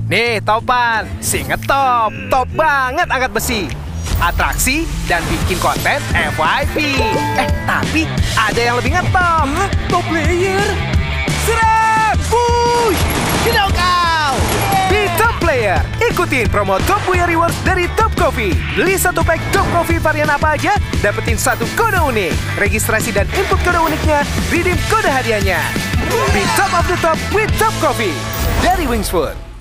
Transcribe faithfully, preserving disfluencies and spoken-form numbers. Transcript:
Nih, topan, si ngetop, top banget angkat besi, atraksi, dan bikin konten F Y P. Eh, tapi ada yang lebih ngetop. Hah? Top player? Serang! Wuih! Kidau kau! Di Top Player, ikutin promo Top Buya Rewards dari Top Coffee. Beli satu pack Top Coffee varian apa aja, dapetin satu kode unik. Registrasi dan input kode uniknya, redeem kode hadiahnya. Be top of the top with Top Coffee dari Wings Food.